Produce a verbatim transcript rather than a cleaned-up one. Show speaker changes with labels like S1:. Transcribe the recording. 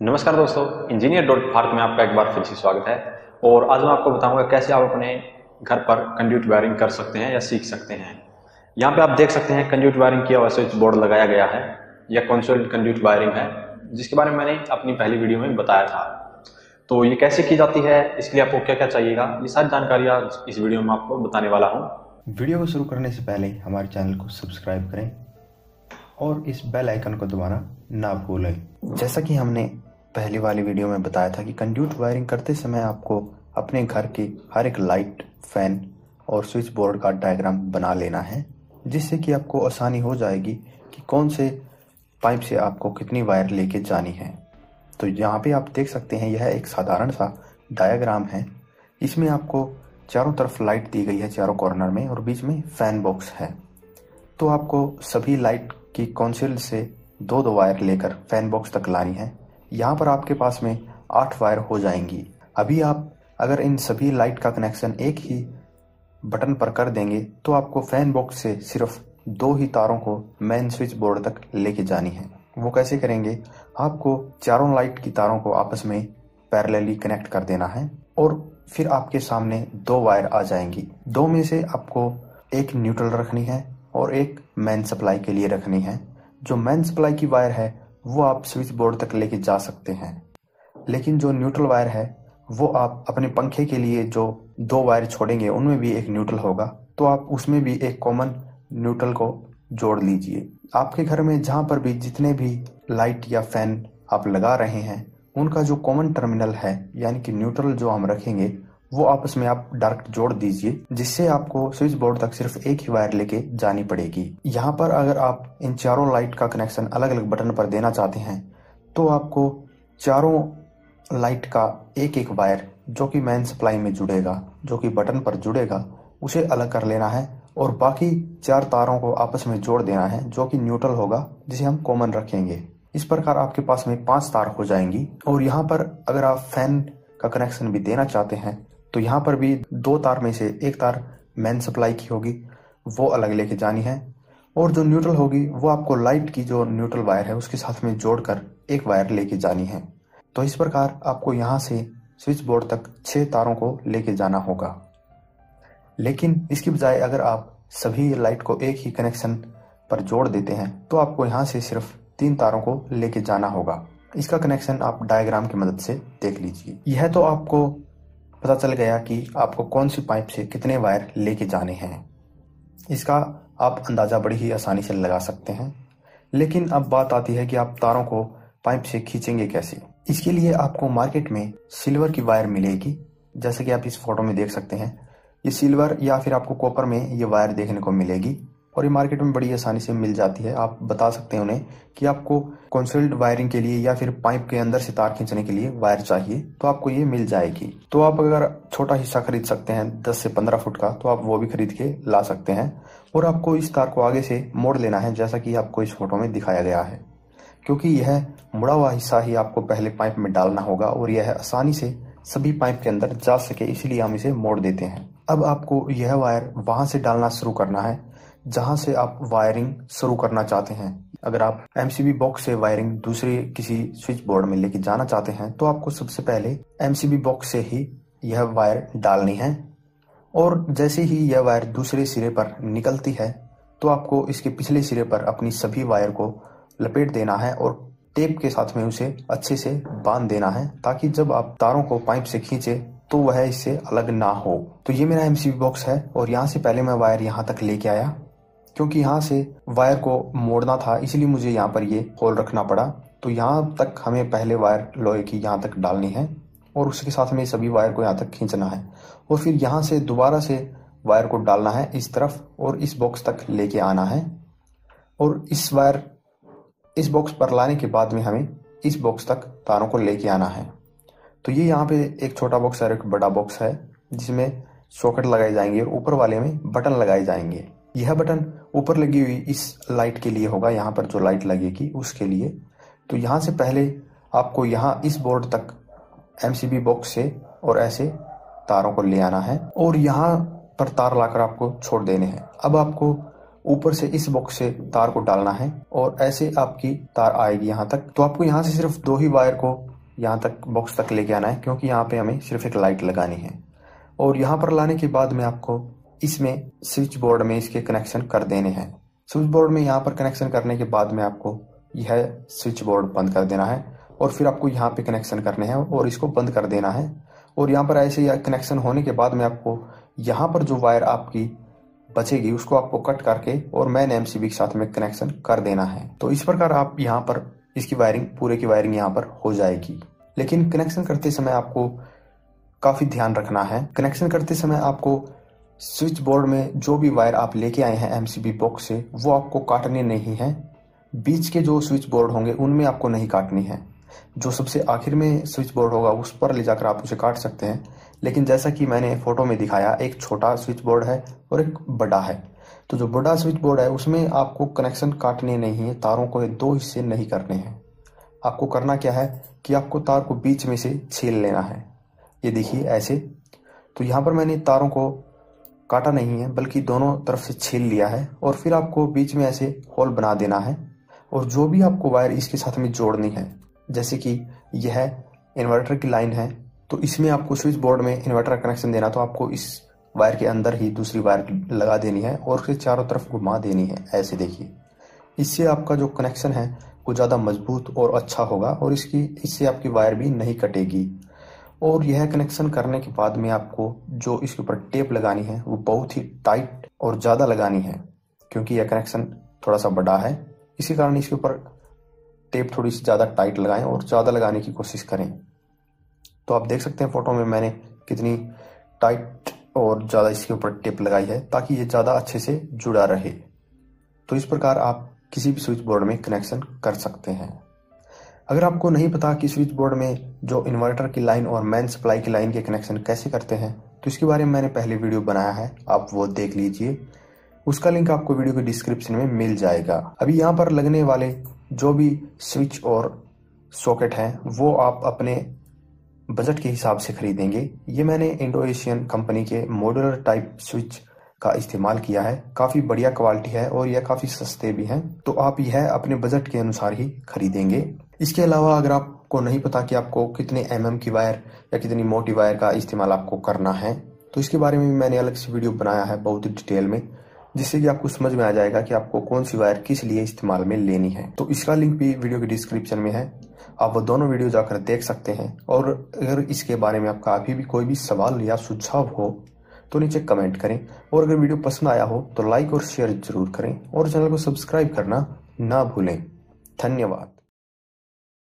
S1: नमस्कार दोस्तों, engineer dot Bharat में आपका एक बार फिर से स्वागत है। और आज मैं आपको बताऊंगा कैसे आप अपने घर पर कंड्यूट वायरिंग कर सकते हैं या सीख सकते हैं। यहाँ पे आप देख सकते हैं कंड्यूट वायरिंग किया हुआ स्विच बोर्ड लगाया गया है। यह कंसोल कंड्यूट वायरिंग है, जिसके बारे में मैंने अपनी पहली वीडियो में बताया था। तो ये कैसे की जाती है, इसके लिए आपको क्या क्या चाहिएगा, ये सारी जानकारी आज इस वीडियो में आपको बताने वाला हूँ।
S2: वीडियो को शुरू करने से पहले हमारे चैनल को सब्सक्राइब करें और इस बेल आइकन को दबाना ना भूलें। जैसा कि हमने पहली वाली वीडियो में बताया था कि कंड्यूट वायरिंग करते समय आपको अपने घर की हर एक लाइट, फैन और स्विच बोर्ड का डायग्राम बना लेना है, जिससे कि आपको आसानी हो जाएगी कि कौन से पाइप से आपको कितनी वायर लेके जानी है। तो यहाँ पे आप देख सकते हैं, यह एक साधारण सा डायग्राम है। इसमें आपको चारों तरफ लाइट दी गई है, चारों कॉर्नर में, और बीच में फैन बॉक्स है। तो आपको सभी लाइट की कॉन्सिल से दो दो वायर लेकर फैन बॉक्स तक लानी है। यहाँ पर आपके पास में आठ वायर हो जाएंगी। अभी आप अगर इन सभी लाइट का कनेक्शन एक ही बटन पर कर देंगे तो आपको फैन बॉक्स से सिर्फ दो ही तारों को मेन स्विच बोर्ड तक लेके जानी है। वो कैसे करेंगे? आपको चारों लाइट की तारों को आपस में पैरेलली कनेक्ट कर देना है और फिर आपके सामने दो वायर आ जाएंगी। दो में से आपको एक न्यूट्रल रखनी है और एक मेन सप्लाई के लिए रखनी है। जो मेन सप्लाई की वायर है वो आप स्विच बोर्ड तक लेके जा सकते हैं, लेकिन जो न्यूट्रल वायर है वो आप अपने पंखे के लिए जो दो वायर छोड़ेंगे उनमें भी एक न्यूट्रल होगा, तो आप उसमें भी एक कॉमन न्यूट्रल को जोड़ लीजिए। आपके घर में जहाँ पर भी जितने भी लाइट या फैन आप लगा रहे हैं उनका जो कॉमन टर्मिनल है, यानी कि न्यूट्रल जो हम रखेंगे, वो आपस में आप डायरेक्ट जोड़ दीजिए, जिससे आपको स्विच बोर्ड तक सिर्फ एक ही वायर लेके जानी पड़ेगी। यहाँ पर अगर आप इन चारों लाइट का कनेक्शन अलग अलग बटन पर देना चाहते हैं तो आपको चारों लाइट का एक एक वायर जो कि मेन सप्लाई में जुड़ेगा, जो कि बटन पर जुड़ेगा, उसे अलग कर लेना है और बाकी चार तारों को आपस में जोड़ देना है, जो कि न्यूट्रल होगा, जिसे हम कॉमन रखेंगे। इस प्रकार आपके पास में पांच तार हो जाएंगी। और यहाँ पर अगर आप फैन का कनेक्शन भी देना चाहते हैं तो यहाँ पर भी दो तार में से एक तार मेन सप्लाई की होगी, वो अलग लेके जानी है, और जो न्यूट्रल होगी वो आपको लाइट की जो न्यूट्रल वायर है उसके साथ में जोड़कर एक वायर लेके जानी है। तो इस प्रकार आपको यहाँ से स्विच बोर्ड तक छह तारों को लेके जाना होगा। लेकिन इसकी बजाय अगर आप सभी लाइट को एक ही कनेक्शन पर जोड़ देते हैं तो आपको यहाँ से सिर्फ तीन तारों को लेके जाना होगा। इसका कनेक्शन आप डायग्राम की मदद से देख लीजिए। यह तो आपको पता चल गया कि आपको कौन सी पाइप से कितने वायर लेके जाने हैं। इसका आप अंदाजा बड़ी ही आसानी से लगा सकते हैं। लेकिन अब बात आती है कि आप तारों को पाइप से खींचेंगे कैसे। इसके लिए आपको मार्केट में सिल्वर की वायर मिलेगी, जैसे कि आप इस फोटो में देख सकते हैं। ये सिल्वर या फिर आपको कॉपर में ये वायर देखने को मिलेगी और ये मार्केट में बड़ी आसानी से मिल जाती है। आप बता सकते हैं उन्हें कि आपको कंसोल्ड वायरिंग के लिए या फिर पाइप के अंदर से तार खींचने के लिए वायर चाहिए, तो आपको ये मिल जाएगी। तो आप अगर छोटा हिस्सा खरीद सकते हैं दस से पंद्रह फुट का, तो आप वो भी खरीद के ला सकते हैं। और आपको इस तार को आगे से मोड़ लेना है, जैसा कि आपको इस फोटो में दिखाया गया है, क्योंकि यह मुड़ा हुआ हिस्सा ही आपको पहले पाइप में डालना होगा और यह आसानी से सभी पाइप के अंदर जा सके, इसलिए हम इसे मोड़ देते हैं। अब आपको यह वायर वहां से डालना शुरू करना है जहां से आप वायरिंग शुरू करना चाहते हैं। अगर आप एमसीबी बॉक्स से वायरिंग दूसरे किसी स्विच बोर्ड में लेके जाना चाहते हैं तो आपको सबसे पहले एमसीबी बॉक्स से ही यह वायर डालनी है, और जैसे ही यह वायर दूसरे सिरे पर निकलती है तो आपको इसके पिछले सिरे पर अपनी सभी वायर को लपेट देना है और टेप के साथ में उसे अच्छे से बांध देना है, ताकि जब आप तारों को पाइप से खींचे तो वह इससे अलग ना हो। तो ये मेरा एमसीबी बॉक्स है और यहाँ से पहले मैं वायर यहाँ तक लेके आया, क्योंकि यहाँ से वायर को मोड़ना था, इसलिए मुझे यहाँ पर ये होल रखना पड़ा। तो यहाँ तक हमें पहले वायर लोहे की यहाँ तक डालनी है और उसके साथ में सभी वायर को यहाँ तक खींचना है, और फिर यहाँ से दोबारा से वायर को डालना है इस तरफ और इस बॉक्स तक लेके आना है। और इस वायर इस बॉक्स पर लाने के बाद में हमें इस बॉक्स तक तारों को लेके आना है। तो ये यहाँ पे एक छोटा बॉक्स है और एक बड़ा बॉक्स है, जिसमें सॉकेट लगाए जाएंगे और ऊपर वाले में बटन लगाए जाएंगे। यह बटन ऊपर लगी हुई इस लाइट के लिए होगा, यहाँ पर जो लाइट लगेगी उसके लिए। तो यहाँ से पहले आपको यहाँ इस बोर्ड तक एमसीबी बॉक्स से और ऐसे तारों को ले आना है और यहाँ पर तार लाकर आपको छोड़ देने हैं। अब आपको ऊपर से इस बॉक्स से तार को डालना है और ऐसे आपकी तार आएगी यहाँ तक। तो आपको यहाँ से सिर्फ दो ही वायर को यहाँ तक बॉक्स तक लेके आना है, क्योंकि यहाँ पे हमें सिर्फ एक लाइट लगानी है। और यहाँ पर लाने के बाद में आपको इसमें स्विच बोर्ड में इसके कनेक्शन कर देने हैं। स्विच बोर्ड में यहाँ पर कनेक्शन करने के बाद में आपको यह स्विच बोर्ड बंद कर देना है और फिर आपको यहाँ पे कनेक्शन करने हैं और इसको बंद कर देना है। और यहाँ पर ऐसे ही कनेक्शन होने के बाद में आपको यहाँ पर जो वायर आपकी बचेगी उसको आपको कट करके और मेन एमसीबी के साथ में कनेक्शन कर देना है। तो इस प्रकार आप यहाँ पर इसकी वायरिंग पूरे की वायरिंग यहाँ पर हो जाएगी। लेकिन कनेक्शन करते समय आपको काफी ध्यान रखना है। कनेक्शन करते समय आपको स्विच बोर्ड में जो भी वायर आप लेके आए हैं एमसीबी बॉक्स से वो आपको काटने नहीं है। बीच के जो स्विच बोर्ड होंगे उनमें आपको नहीं काटनी है। जो सबसे आखिर में स्विच बोर्ड होगा उस पर ले जाकर आप उसे काट सकते हैं। लेकिन जैसा कि मैंने फोटो में दिखाया, एक छोटा स्विच बोर्ड है और एक बड़ा है। तो जो बड़ा स्विच बोर्ड है उसमें आपको कनेक्शन काटने नहीं है, तारों को दो हिस्से नहीं करने हैं। आपको करना क्या है कि आपको तार को बीच में से छील लेना है। ये देखिए ऐसे। तो यहाँ पर मैंने तारों को काटा नहीं है बल्कि दोनों तरफ से छील लिया है और फिर आपको बीच में ऐसे होल बना देना है। और जो भी आपको वायर इसके साथ में जोड़नी है, जैसे कि यह इन्वर्टर की लाइन है तो इसमें आपको स्विच बोर्ड में इन्वर्टर कनेक्शन देना, तो आपको इस वायर के अंदर ही दूसरी वायर लगा देनी है और फिर चारों तरफ घुमा देनी है। ऐसे देखिए, इससे आपका जो कनेक्शन है वो ज़्यादा मजबूत और अच्छा होगा और इसकी इससे आपकी वायर भी नहीं कटेगी। और यह कनेक्शन करने के बाद में आपको जो इसके ऊपर टेप लगानी है वो बहुत ही टाइट और ज़्यादा लगानी है, क्योंकि यह कनेक्शन थोड़ा सा बड़ा है। इसी कारण इसके ऊपर टेप थोड़ी सी ज़्यादा टाइट लगाएं और ज़्यादा लगाने की कोशिश करें। तो आप देख सकते हैं फोटो में मैंने कितनी टाइट और ज़्यादा इसके ऊपर टेप लगाई है ताकि ये ज़्यादा अच्छे से जुड़ा रहे। तो इस प्रकार आप किसी भी स्विच बोर्ड में कनेक्शन कर सकते हैं। अगर आपको नहीं पता कि स्विच बोर्ड में जो इन्वर्टर की लाइन और मेन सप्लाई की लाइन के कनेक्शन कैसे करते हैं तो इसके बारे में मैंने पहले वीडियो बनाया है, आप वो देख लीजिए। उसका लिंक आपको वीडियो के डिस्क्रिप्शन में मिल जाएगा। अभी यहाँ पर लगने वाले जो भी स्विच और सॉकेट हैं वो आप अपने बजट के हिसाब से खरीदेंगे। ये मैंने इंडो एशियन कंपनी के मॉड्यूलर टाइप स्विच का इस्तेमाल किया है। काफ़ी बढ़िया क्वालिटी है और यह काफ़ी सस्ते भी हैं, तो आप यह अपने बजट के अनुसार ही खरीदेंगे। इसके अलावा अगर आपको नहीं पता कि आपको कितने एम एम की वायर या कितनी मोटी वायर का इस्तेमाल आपको करना है तो इसके बारे में भी मैंने अलग से वीडियो बनाया है बहुत ही डिटेल में, जिससे कि आपको समझ में आ जाएगा कि आपको कौन सी वायर किस लिए इस्तेमाल में लेनी है। तो इसका लिंक भी वीडियो के डिस्क्रिप्शन में है, आप वो दोनों वीडियो जाकर देख सकते हैं। और अगर इसके बारे में आपका अभी भी कोई भी सवाल या सुझाव हो तो नीचे कमेंट करें। और अगर वीडियो पसंद आया हो तो लाइक और शेयर जरूर करें और चैनल को सब्सक्राइब करना ना भूलें। धन्यवाद।